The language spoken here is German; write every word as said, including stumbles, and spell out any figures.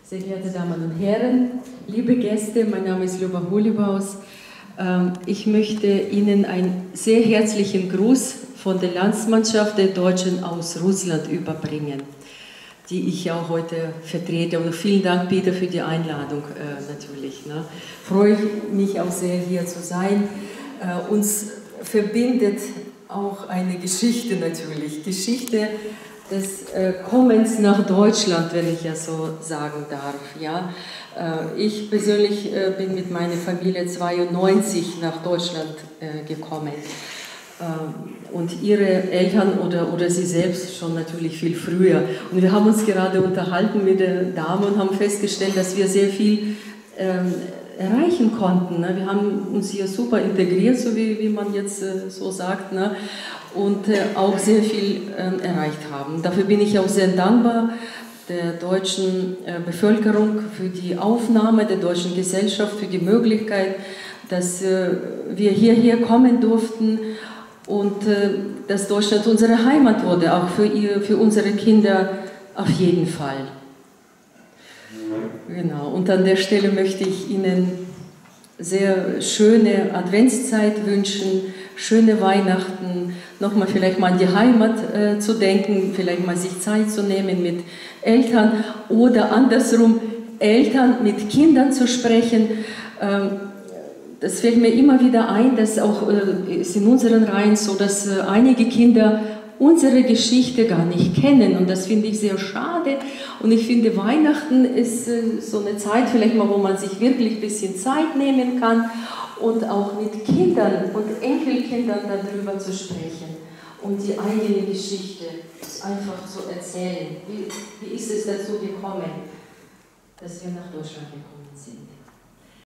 Sehr geehrte Damen und Herren, liebe Gäste, mein Name ist Luba Holibaus. Ich möchte Ihnen einen sehr herzlichen Gruß von der Landsmannschaft der Deutschen aus Russland überbringen, die ich ja auch heute vertrete. Und vielen Dank, Peter, für die Einladung äh, natürlich. Ne? Freue ich mich auch sehr, hier zu sein. Äh, uns verbindet auch eine Geschichte natürlich. Geschichte des äh, Kommens nach Deutschland, wenn ich ja so sagen darf. Ja? Äh, ich persönlich äh, bin mit meiner Familie zweiundneunzig nach Deutschland äh, gekommen. Und ihre Eltern oder, oder sie selbst schon natürlich viel früher. Und wir haben uns gerade unterhalten mit der Dame und haben festgestellt, dass wir sehr viel ähm, erreichen konnten. Ne? Wir haben uns hier super integriert, so wie, wie man jetzt äh, so sagt, ne? Und äh, auch sehr viel äh, erreicht haben. Dafür bin ich auch sehr dankbar der deutschen äh, Bevölkerung für die Aufnahme, der deutschen Gesellschaft, für die Möglichkeit, dass äh, wir hierher kommen durften. Und äh, dass Deutschland unsere Heimat wurde, auch für, ihr, für unsere Kinder auf jeden Fall. Genau. Und an der Stelle möchte ich Ihnen sehr schöne Adventszeit wünschen, schöne Weihnachten, nochmal vielleicht mal an die Heimat äh, zu denken, vielleicht mal sich Zeit zu nehmen mit Eltern oder andersrum Eltern mit Kindern zu sprechen. Ähm, Das fällt mir immer wieder ein, dass auch äh, ist in unseren Reihen so, dass äh, einige Kinder unsere Geschichte gar nicht kennen und das finde ich sehr schade und ich finde Weihnachten ist äh, so eine Zeit vielleicht mal, wo man sich wirklich ein bisschen Zeit nehmen kann und auch mit Kindern und Enkelkindern darüber zu sprechen und die eigene Geschichte einfach zu erzählen. Wie, wie ist es dazu gekommen, dass wir nach Deutschland gekommen sind?